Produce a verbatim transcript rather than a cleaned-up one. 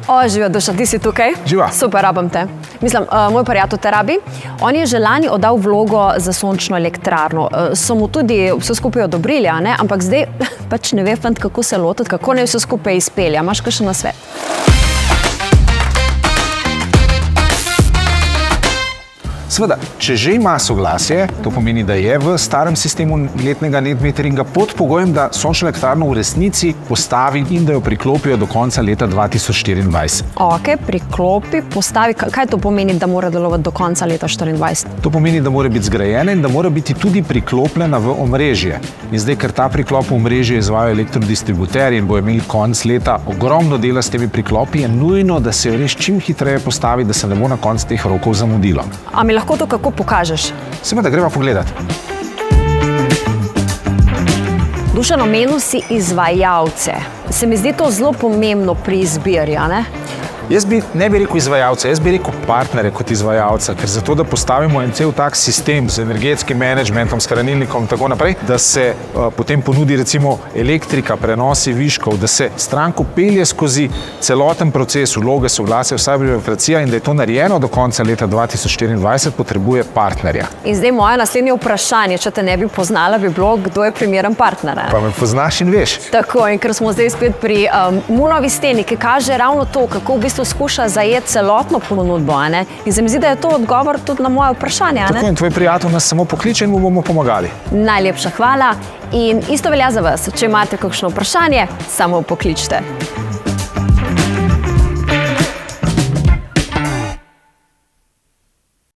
O, živijo, Dušan, ti si tukaj? Živa. Super, rabim te. Mislim, uh, moj prijatelj te rabi. On je že lani oddal vlogo za sončno elektrarno. Uh, so mu tudi vse skupaj odobrili, a ne? Ampak zdaj pač ne ve, fant, kako se lotiti, kako ne vse skupaj izpelja. Imaš kakšen nasvet? Seveda, če že ima soglasje, to pomeni, da je v starem sistemu letnega net meteringa pod pogojem, da sončno elektrarno v resnici postavi in da jo priklopijo do konca leta dva tisoč štiriindvajset. Ok, priklopi, postavi. Kaj to pomeni, da mora delovati do konca leta štiriindvajset? To pomeni, da mora biti zgrajena in da mora biti tudi priklopljena v omrežje. In zdaj, ker ta priklop v omrežje izvajajo elektrodistributerji in bo imeli konec leta ogromno dela s temi priklopi, je nujno, da se jo res čim hitreje postavi, da se ne bo na koncu teh rokov zamudilo. A mi lahko to kako pokažeš? Seveda, greva pogledat. Dušan, omenil si izvajalce. Se mi zdi to zelo pomembno pri izbiri, a ne? Jaz bi ne bi rekel izvajalca, jaz bi rekel partnere kot izvajalca, ker zato, da postavimo en cel tak sistem z energetskim menedžmentom, s hranilnikom in tako naprej, da se uh, potem ponudi recimo elektrika, prenosi viškov, da se stranko pelje skozi celoten proces vloge, soglasja, vsa birokracija in da je to narejeno do konca leta dva tisoč štiriindvajset, potrebuje partnerja. In zdaj moje naslednje vprašanje, če te ne bi poznala, bi bilo, kdo je primeren partner? Pa me poznaš in veš. Tako, in ker smo zdaj spet pri um, Munovi steni, ki kaže ravno to, kako v bistvu skuša zajeti celotno ponudbo, a ne? In se mi zdi, da je to odgovor tudi na moje vprašanje, a ne? Tako, in tvoj prijatelj nas samo pokliče in mu bomo pomagali. Najlepša hvala in isto velja za vas. Če imate kakšno vprašanje, samo pokličite.